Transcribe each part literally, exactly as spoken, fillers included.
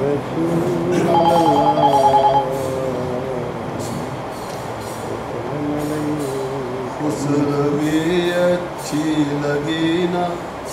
اس روی اچھی لگی نا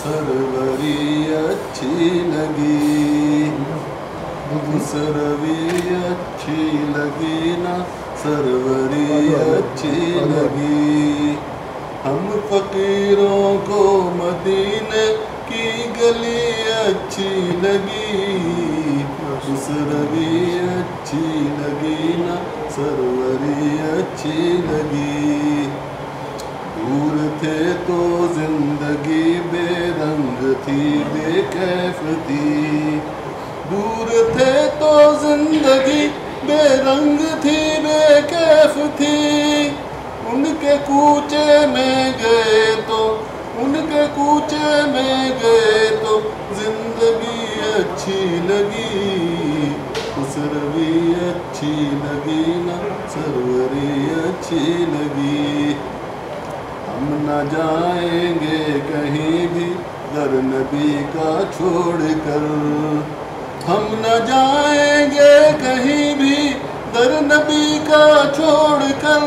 سروری اچھی لگی، اس روی اچھی لگی نا سروری اچھی لگی، ہم فقیروں کو مدینے کی گلی اچھی لگی، اس روی اچھی لگی نا سروری اچھی لگی، دور تھے تو زندگی بے رنگ تھی بے کیف تھی، دور تھے تو زندگی بے رنگ تھی بے کیف تھی، ان کے کوچے میں گئے تو ان کے کوچے میں گئے تو زندگی اچھی لگی، اس روی اچھی لگی نا سروری اچھی لگی، ہم نہ جائیں گے کہیں بھی در نبی کا چھوڑ کر، ہم نہ جائیں گے کہیں بھی در نبی کا چھوڑ کر،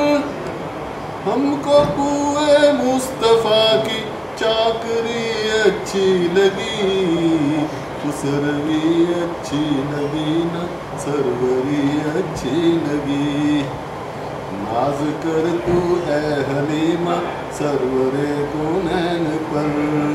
ہم کو کوئے مصطفیٰ کی چاکری اچھی لگی، اس روی اچھی لگی نا سروری اچھی لگی، ناز کر تو اے حلیمہ سرور کونین پر،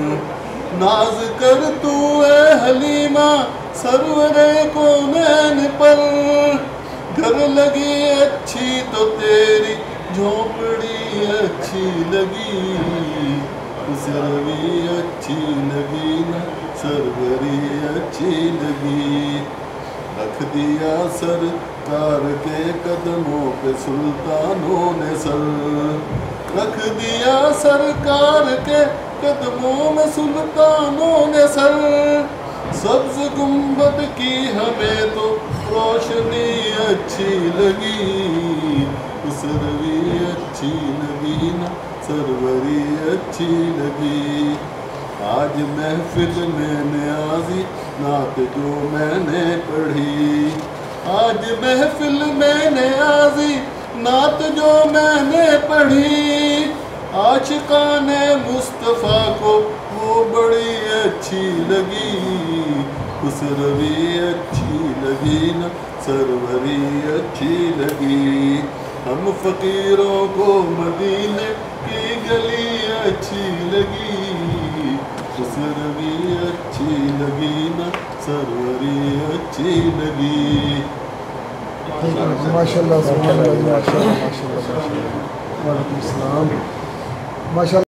ناز کر تو اے حلیمہ سرور کونین پر، گھر لگی اچھی تو تیری جھونپڑی اچھی لگی، اس روی اچھی لگی نا سروری اچھی لگی، رکھ دیا سرکار کے قدموں پہ سلطانوں نے سر، رکھ دیا سرکار کے قدموں میں سلطانوں نے سر، سبز گنبد کی ہمیں تو روشنی اچھی لگی، اس روی اچھی لگی نا سروری اچھی لگی، آج محفل میں نیازی نعت جو میں نے پڑھی، آج محفل میں نیازی نعت جو میں نے پڑھی، عاشقان مصطفیٰ کو وہ بڑی اچھی لگی، اس روی اچھی لگی نا سروری اچھی لگی، ہم فقیروں کو مدینے کی گلی اچھی لگی، اس روی اچھی لگی نا سروری اچھی لگی۔ ماشاءاللہ سبحان اللہ، ماشاءاللہ ماشاءاللہ، وعلیکم السلام، ماشاءاللہ۔